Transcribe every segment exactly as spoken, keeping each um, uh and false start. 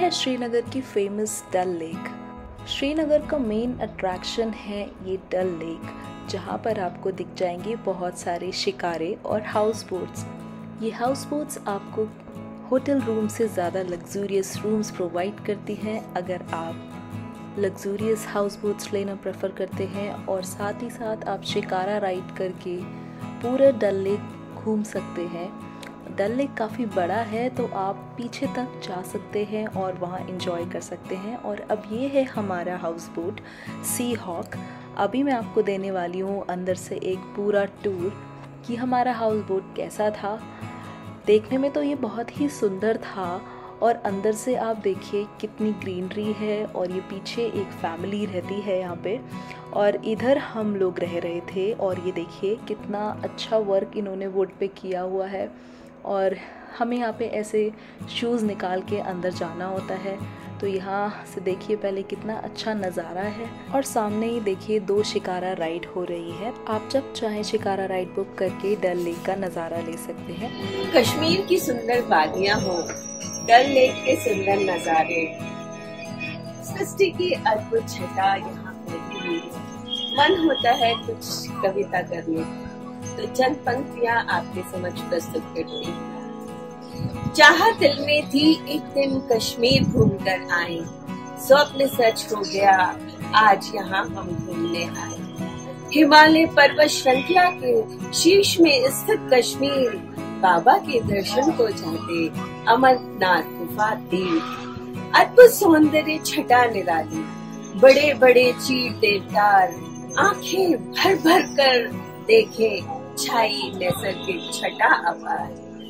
है श्रीनगर की फेमस डल लेक। श्रीनगर का मेन अट्रैक्शन है ये डल लेक, जहाँ पर आपको दिख जाएंगे बहुत सारे शिकारे और हाउस बोट्स। ये हाउस बोट्स आपको होटल रूम से ज़्यादा लग्जूरियस रूम्स प्रोवाइड करती हैं अगर आप लग्जूरियस हाउस बोट्स लेना प्रेफर करते हैं, और साथ ही साथ आप शिकारा राइड करके पूरा डल लेक घूम सकते हैं। डल लेक काफ़ी बड़ा है तो आप पीछे तक जा सकते हैं और वहाँ एंजॉय कर सकते हैं। और अब ये है हमारा हाउस बोट सी हॉक। अभी मैं आपको देने वाली हूँ अंदर से एक पूरा टूर कि हमारा हाउस बोट कैसा था। देखने में तो ये बहुत ही सुंदर था, और अंदर से आप देखिए कितनी ग्रीनरी है, और ये पीछे एक फैमिली रहती है यहाँ पे, और इधर हम लोग रह रहे थे। और ये देखिए कितना अच्छा वर्क इन्होंने वुड पे किया हुआ है, और हमें यहाँ पे ऐसे शूज़ निकाल के अंदर जाना होता है। तो यहाँ से देखिए पहले कितना अच्छा नज़ारा है, और सामने ही देखिए दो शिकारा राइड हो रही है। आप जब चाहें शिकारा राइड बुक करके डल लेक का नज़ारा ले सकते हैं। कश्मीर की सुंदर वादियाँ हो, डल लेक के सुंदर नज़ारे, सृष्टि की अद्भुत छटा यहाँ फैली हुई है। मन होता है कुछ कविता करने, तो चंद पंक्तियाँ आपके समक्ष प्रस्तुत करती हूँ। चाहत दिल में थी एक दिन कश्मीर घूमकर आए, स्वप्न सच हो गया आज यहाँ हम घूमने आए। हिमालय पर्वत श्रृंखला के शीर्ष में स्थित कश्मीर, बाबा के दर्शन को जाते अमरनाथ गुफा देव। अद्भुत सौंदर्य छटा निराली, बड़े बड़े चीर देवदार, आंखें भर भर कर देखे छाई नैसर्गिक छटा अपार।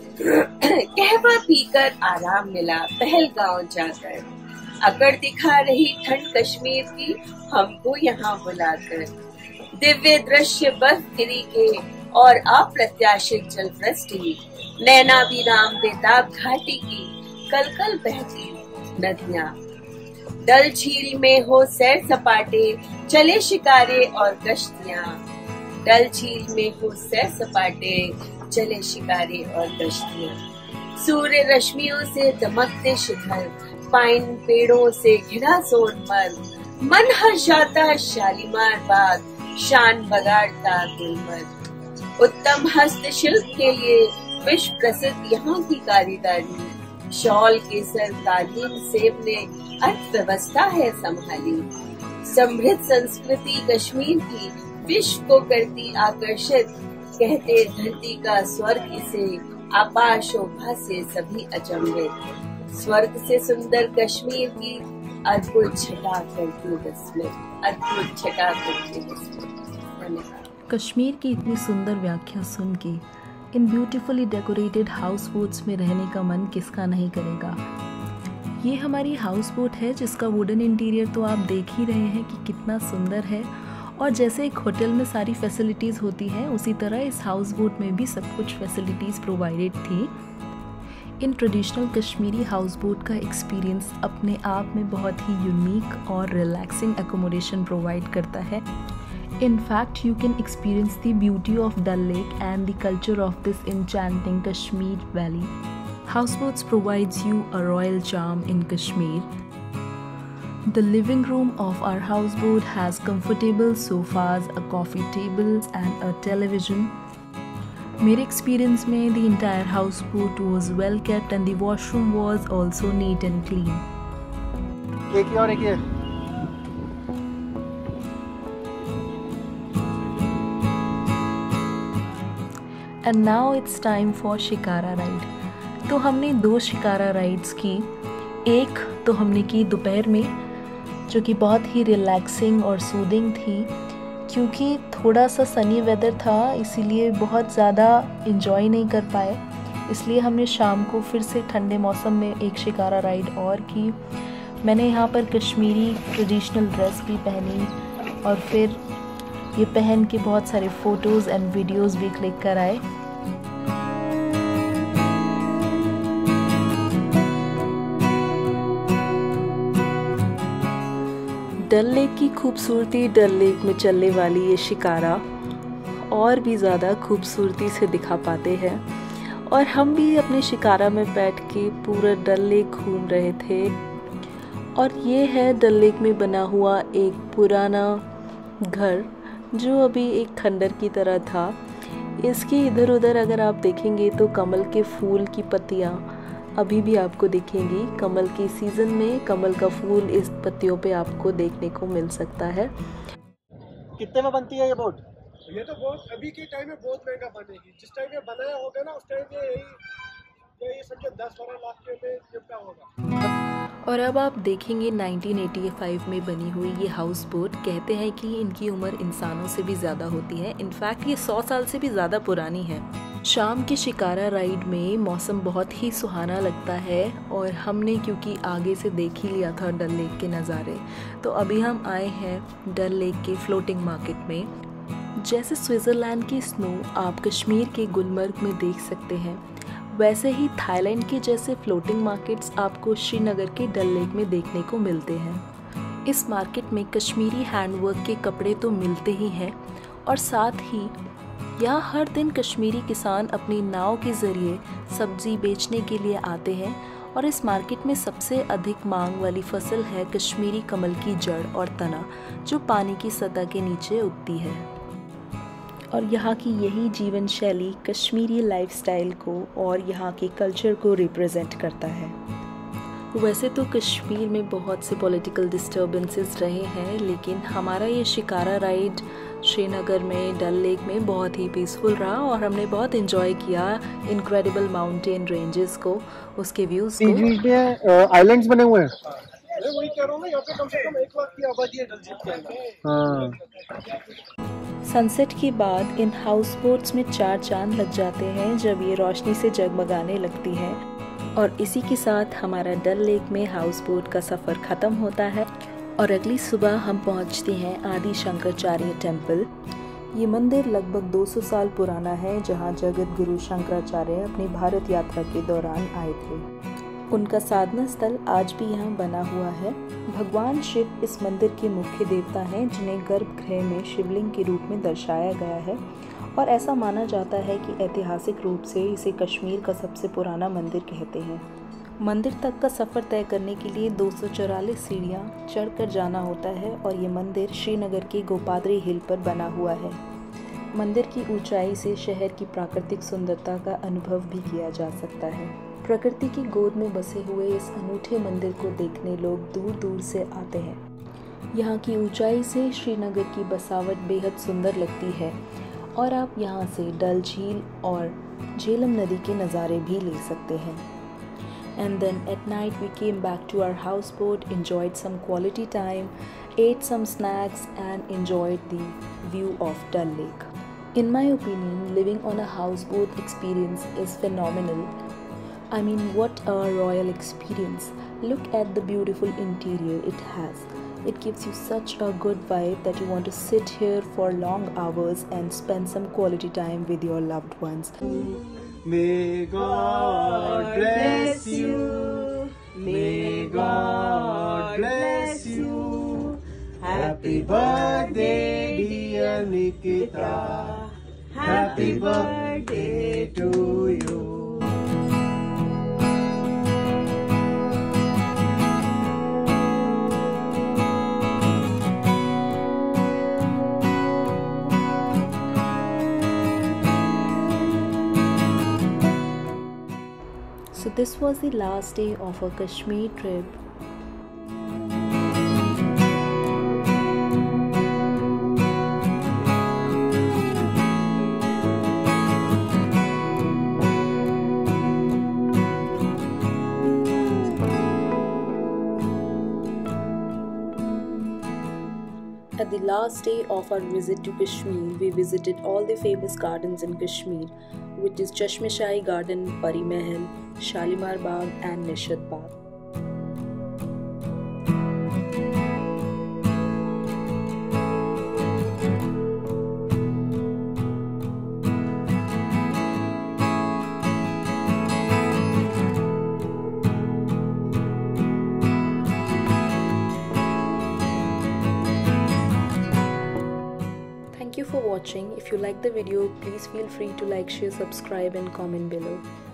कहवा पीकर आराम मिला पहलगांव जाकर, अकड़ दिखा रही ठंड कश्मीर की हमको यहाँ बुलाकर। दिव्य दृश्य बर्फगिरी के और अप्रत्याशित जलवृष्टि, नैना विराम बेताब घाटी की कल कल बहती नदियाँ। डल झील में हो सैर सपाटे, चले शिकारे और कश्तियाँ। डल झील में हो सैर सपाटे, चले शिकारे और कश्तियाँ। सूर्य रश्मियों से दमकते शिखर, पाइन पेड़ों से घिरा सोनमर्ग। मन हर्षाता शालीमार बाग, शान बगाड़ता गुलमर्ग। उत्तम हस्तशिल्प के लिए विश्व प्रसिद्ध यहाँ की कारीगरी, शॉल केसर कालीन सेब ने अर्थव्यवस्था है संभाली। समृद्ध संस्कृति कश्मीर की विश्व को करती आकर्षित, कहते धरती का स्वर्ग इसे, अपार शोभा से सभी अचंभित। स्वर्ग से सुंदर कश्मीर की अद्भुत छटा करती विस्मित, अद्भुत छटा करती विस्मित। कश्मीर की इतनी सुंदर व्याख्या सुन के इन ब्यूटीफुली डेकोरेटेड हाउस बोट्स में रहने का मन किसका नहीं करेगा। ये हमारी हाउस बोट है जिसका वुडन इंटीरियर तो आप देख ही रहे हैं कि कितना सुंदर है, और जैसे एक होटल में सारी फैसिलिटीज़ होती हैं उसी तरह इस हाउस बोट में भी सब कुछ फैसिलिटीज़ प्रोवाइडेड थी। इन ट्रेडिशनल कश्मीरी हाउस बोट का एक्सपीरियंस अपने आप में बहुत ही यूनिक और रिलैक्सिंग एकोमोडेशन प्रोवाइड करता है। In fact, you can experience the beauty of Dal Lake and the culture of this enchanting Kashmir valley. Houseboats provides you a royal charm in Kashmir. The living room of our houseboat has comfortable sofas, a coffee table and a television. मेरे experience में the entire houseboat was well kept and the washroom was also neat and clean. एक ही और एक ही And now it's time for shikara ride. तो हमने दो शिकारा राइड्स की। एक तो हमने की दोपहर में, जो कि बहुत ही रिलैक्सिंग और सूदिंग थी, क्योंकि थोड़ा सा सनी वेदर था इसीलिए बहुत ज़्यादा इन्जॉय नहीं कर पाए। इसलिए हमने शाम को फिर से ठंडे मौसम में एक शिकारा राइड और की। मैंने यहाँ पर कश्मीरी ट्रेडिशनल ड्रेस भी पहनी, और फिर ये पहन के बहुत सारे फ़ोटोज़ एंड वीडियोज़ भी क्लिक कराए। डल लेक की खूबसूरती, डल लेक में चलने वाली ये शिकारा और भी ज़्यादा खूबसूरती से दिखा पाते हैं। और हम भी अपने शिकारा में बैठ के पूरा डल लेक घूम रहे थे। और ये है डल लेक में बना हुआ एक पुराना घर जो अभी एक खंडर की तरह था। इसके इधर उधर अगर आप देखेंगे तो कमल के फूल की पत्तियाँ अभी भी आपको दिखेंगी। कमल के सीज़न में कमल का फूल इस पत्तियों पे आपको देखने को मिल सकता है। कितने में बनती है ये बोट? ये तो बहुत अभी के टाइम में बहुत महंगा बनेगी। जिस टाइम ये बनाया होगा ना उस टाइम ये यही ये समझो दस बारह लाख के में निपटा होगा। और अब आप देखेंगे नाइनटीन एटी फाइव में बनी हुई ये हाउस बोट। कहते हैं कि इनकी उम्र इंसानों से भी ज़्यादा होती है। इनफैक्ट ये सौ साल से भी ज़्यादा पुरानी है। शाम की शिकारा राइड में मौसम बहुत ही सुहाना लगता है और हमने क्योंकि आगे से देख ही लिया था डल लेक के नज़ारे, तो अभी हम आए हैं डल लेक के फ्लोटिंग मार्केट में। जैसे स्विट्ज़रलैंड की स्नो आप कश्मीर के गुलमर्ग में देख सकते हैं, वैसे ही थाईलैंड के जैसे फ्लोटिंग मार्केट्स आपको श्रीनगर के डल लेक में देखने को मिलते हैं। इस मार्केट में कश्मीरी हैंडवर्क के कपड़े तो मिलते ही हैं और साथ ही यहाँ हर दिन कश्मीरी किसान अपनी नाव के ज़रिए सब्ज़ी बेचने के लिए आते हैं। और इस मार्केट में सबसे अधिक मांग वाली फसल है कश्मीरी कमल की जड़ और तना, जो पानी की सतह के नीचे उगती है। और यहाँ की यही जीवन शैली कश्मीरी लाइफस्टाइल को और यहाँ के कल्चर को रिप्रेजेंट करता है। वैसे तो कश्मीर में बहुत से पॉलिटिकल डिस्टर्बेंसेस रहे हैं, लेकिन हमारा ये शिकारा राइड श्रीनगर में डल लेक में बहुत ही पीसफुल रहा और हमने बहुत एंजॉय किया इनक्रेडिबल माउंटेन रेंजेस को, उसके व्यूज़ को। बीच में आइलैंड्स बने हुए हैं। मैं वही कह रहा हूँ ना, यहाँ पे कम से कम एक लाख की आबादी है डल लेक के अंदर। हाँ। सनसेट के बाद इन हाउस बोट्स में चार चांद लग जाते हैं जब ये रोशनी से जगमगाने लगती हैं। और इसी के साथ हमारा डल लेक में हाउस बोट का सफ़र ख़त्म होता है और अगली सुबह हम पहुंचते हैं आदि शंकराचार्य टेम्पल। ये मंदिर लगभग दो सौ साल पुराना है, जहां जगत गुरु शंकराचार्य अपनी भारत यात्रा के दौरान आए थे। उनका साधना स्थल आज भी यहाँ बना हुआ है। भगवान शिव इस मंदिर के मुख्य देवता हैं, जिन्हें गर्भगृह में शिवलिंग के रूप में दर्शाया गया है और ऐसा माना जाता है कि ऐतिहासिक रूप से इसे कश्मीर का सबसे पुराना मंदिर कहते हैं। मंदिर तक का सफ़र तय करने के लिए दो सौ चौरालीस सीढ़ियाँ चढ़कर जाना होता है और ये मंदिर श्रीनगर के गोपाद्री हिल पर बना हुआ है। मंदिर की ऊंचाई से शहर की प्राकृतिक सुंदरता का अनुभव भी किया जा सकता है। प्रकृति की गोद में बसे हुए इस अनूठे मंदिर को देखने लोग दूर दूर से आते हैं। यहाँ की ऊंचाई से श्रीनगर की बसावट बेहद सुंदर लगती है और आप यहाँ से डल झील और झेलम नदी के नज़ारे भी ले सकते हैं। And then at night we came back to our houseboat, enjoyed some quality time, ate some snacks and enjoyed the view of Dal Lake. In my opinion, living on a houseboat experience is phenomenal. I mean, what a royal experience. Look at the beautiful interior it has. It gives you such a good vibe that you want to sit here for long hours and spend some quality time with your loved ones. May God bless you. May God bless you. Happy birthday, dear Nikita. Happy birthday to you. So this was the last day of our Kashmir trip. At the last day of our visit to Kashmir, we visited all the famous gardens in Kashmir, which is Chashmeshai Garden, Pari Mahal, Shalimar Bagh and Nishat Bagh. Thank you for watching. If you like the video, please feel free to like, share, subscribe and comment below.